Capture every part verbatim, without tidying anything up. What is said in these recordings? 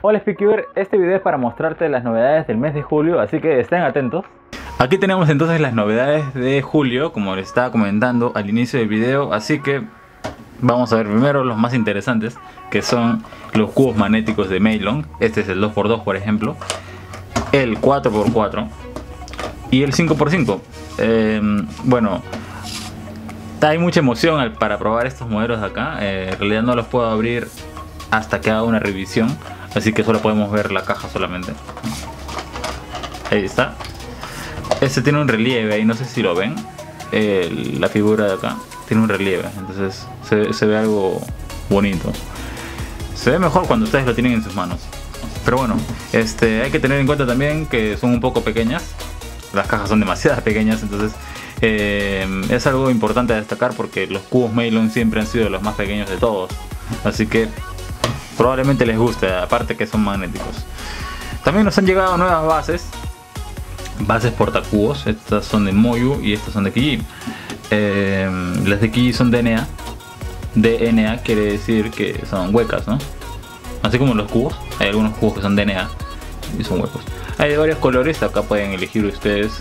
Hola Speakeover, este video es para mostrarte las novedades del mes de julio, así que estén atentos. Aquí tenemos entonces las novedades de julio, como les estaba comentando al inicio del video, así que vamos a ver primero los más interesantes, que son los cubos magnéticos de Meilong. Este es el dos por dos, por ejemplo, el cuatro por cuatro y el cinco por cinco. Eh, bueno, hay mucha emoción al, para probar estos modelos de acá. Eh, en realidad no los puedo abrir hasta que haga una revisión, así que solo podemos ver la caja solamente. Ahí está. Este tiene un relieve ahí, no sé si lo ven. Eh, la figura de acá tiene un relieve, entonces se, se ve algo bonito. Se ve mejor cuando ustedes lo tienen en sus manos. Pero bueno, este, hay que tener en cuenta también que son un poco pequeñas. Las cajas son demasiado pequeñas, entonces eh, es algo importante a destacar, porque los cubos Meilong siempre han sido los más pequeños de todos. Así que probablemente les guste, aparte que son magnéticos. También nos han llegado nuevas bases. Bases portacubos. Estas son de Moyu y estas son de Kijiji. Eh, las de Kijiji son D N A. D N A quiere decir que son huecas, ¿no? Así como los cubos. Hay algunos cubos que son D N A y son huecos. Hay de varios colores. Acá pueden elegir ustedes.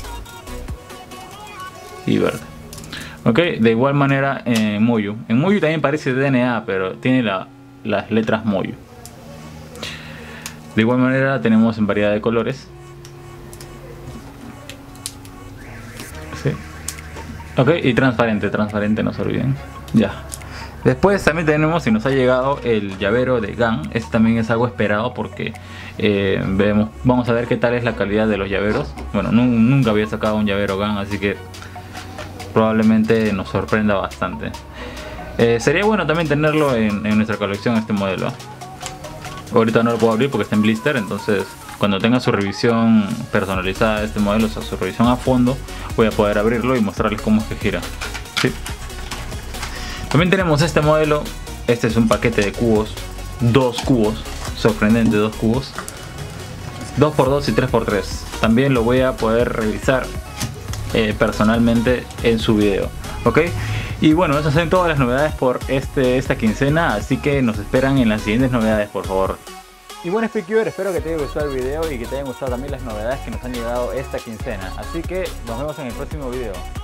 Y verde. Ok, de igual manera en Moyu. En Moyu también parece D N A, pero tiene la, las letras Moyu. De igual manera tenemos en variedad de colores. Sí. Ok, y transparente, transparente, no se olviden. Ya. Después también tenemos, y nos ha llegado el llavero de Gang. Este también es algo esperado porque eh, vemos, vamos a ver qué tal es la calidad de los llaveros. Bueno, nunca había sacado un llavero Gang, así que probablemente nos sorprenda bastante. Eh, sería bueno también tenerlo en, en nuestra colección, este modelo. Ahorita no lo puedo abrir porque está en blister, entonces cuando tenga su revisión personalizada de este modelo, o sea, su revisión a fondo, voy a poder abrirlo y mostrarles cómo es que gira. ¿Sí? También tenemos este modelo. Este es un paquete de cubos, dos cubos, sorprendente, dos cubos, dos por dos y tres por tres. También lo voy a poder revisar eh, personalmente en su video. ¿Ok? Y bueno, esas son todas las novedades por este, esta quincena, así que nos esperan en las siguientes novedades, por favor. Y bueno Speakeover, espero que te haya gustado el video y que te hayan gustado también las novedades que nos han llegado esta quincena. Así que nos vemos en el próximo video.